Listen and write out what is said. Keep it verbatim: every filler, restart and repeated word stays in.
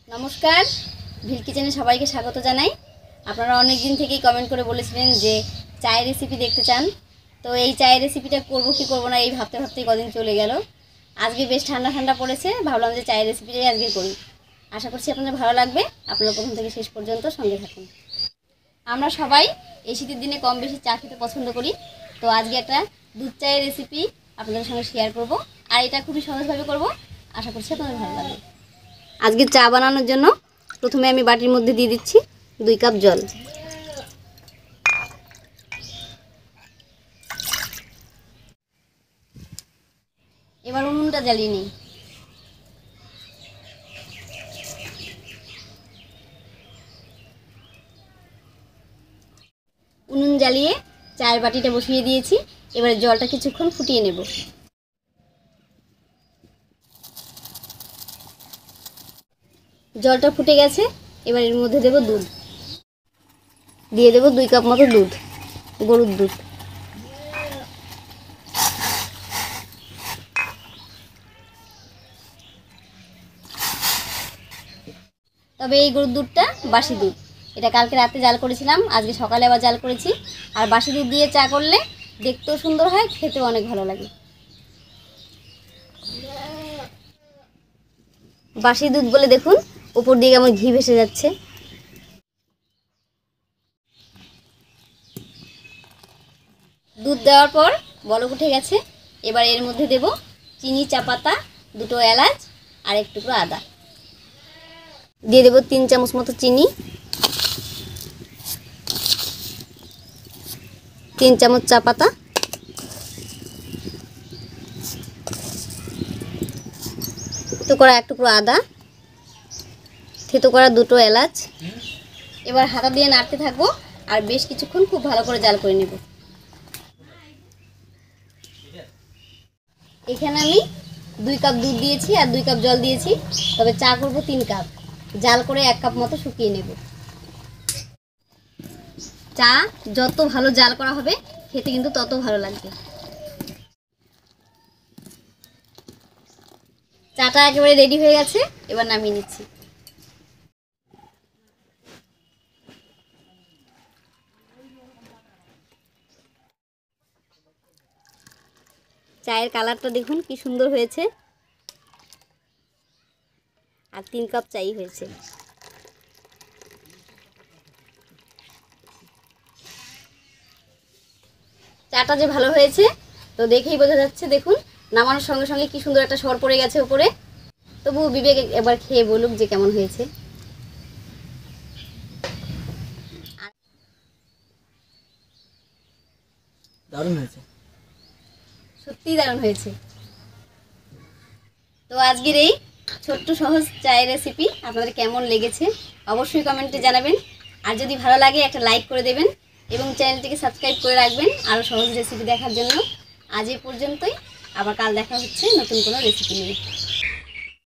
নমস্কার, ভিল কিচেনে সবাইকে স্বাগত জানাই। আপনারা অনেক দিন থেকেই কমেন্ট করে বলেছিলেন যে চায়ের রেসিপি দেখতে চান। তো এই চায়ের রেসিপিটা করব কি করব না এই ভাবতে ভাবতেই কদিন চলে গেল। আজকে বেশ ঠান্ডা ঠান্ডা পড়েছে, ভাবলাম যে চায়ের রেসিপিটাই আজকে করি। আশা করছি আপনাদের ভালো লাগবে। আপনারা প্রথম থেকে শেষ পর্যন্ত সঙ্গে থাকুন। আমরা সবাই এই শীতের দিনে কম বেশি চা খেতে পছন্দ করি। তো আজকে একটা দুধ চায়ের রেসিপি আপনাদের সঙ্গে শেয়ার করব, আর এটা খুবই সহজভাবে করব। আশা করছি আপনাদের ভালো লাগবে। আজকে চা বানানোর জন্য প্রথমে আমি বাটির মধ্যে দিয়ে দিচ্ছি দুই কাপ জল। এবার উনুনটা জ্বালিয়ে নিই। উনুন জ্বালিয়ে চায়ের বাটিটা বসিয়ে দিয়েছি। এবারে জলটা কিছুক্ষণ ফুটিয়ে নেব। জলটা ফুটে গেছে, এবার এর মধ্যে দেব দুধ। দিয়ে দেব দুই কাপ মতো দুধ, গরুর দুধ। তবে এই গরুর দুধটা বাসি দুধ, এটা কালকে রাতে জাল করেছিলাম, আজকে সকালে আবার জাল করেছি। আর বাসি দুধ দিয়ে চা করলে দেখতেও সুন্দর হয়, খেতেও অনেক ভালো লাগে। বাসি দুধ বলে দেখুন উপর দিকে আমার ঘি ভেসে যাচ্ছে। দুধ দেওয়ার পর বলক উঠে গেছে। এবার এর মধ্যে দেব চিনি, চা পাতা, দুটো এলাচ আর এক টুকরো আদা। দিয়ে দেব তিন চামচ মতো চিনি, তিন চামচ চা পাতা, থেতো করা এক টুকরো আদা, থেতো করা দুটো এলাচ। এবার হাতা দিয়ে নাড়তে থাকবো আর বেশ কিছুক্ষণ খুব ভালো করে জাল করে নেব। এখানে আমি দুই কাপ দুধ দিয়েছি আর দুই কাপ জল দিয়েছি, তবে চা করবো তিন কাপ। জাল করে এক কাপ মতো শুকিয়ে নেব। চা যত ভালো জাল করা হবে খেতে কিন্তু তত ভালো লাগবে। চাটা একেবারে রেডি হয়ে গেছে, এবার নামিয়ে নিচ্ছি। চায়ের কালারটা দেখুন কি সুন্দর হয়েছে, আর তিন কাপ চাই হয়েছে। চাটা যে ভালো হয়েছে তো দেখেই বোঝা যাচ্ছে। দেখুন নামানোর সঙ্গে সঙ্গে কি সুন্দর একটা সর পড়ে গেছে উপরে। তবু বিবেক এবার খেয়ে বলুক যে কেমন হয়েছে। দারুণ হয়েছে, সত্যিই দারুণ হয়েছে। তো আজকের এই ছোট্ট সহজ চায়ের রেসিপি আপনাদের কেমন লেগেছে অবশ্যই কমেন্টে জানাবেন। আর যদি ভালো লাগে একটা লাইক করে দেবেন এবং চ্যানেলটিকে সাবস্ক্রাইব করে রাখবেন আরও সহজ রেসিপি দেখার জন্য। আজ এই পর্যন্তই, আবার কাল দেখা হচ্ছে নতুন কোনো রেসিপি নিয়ে।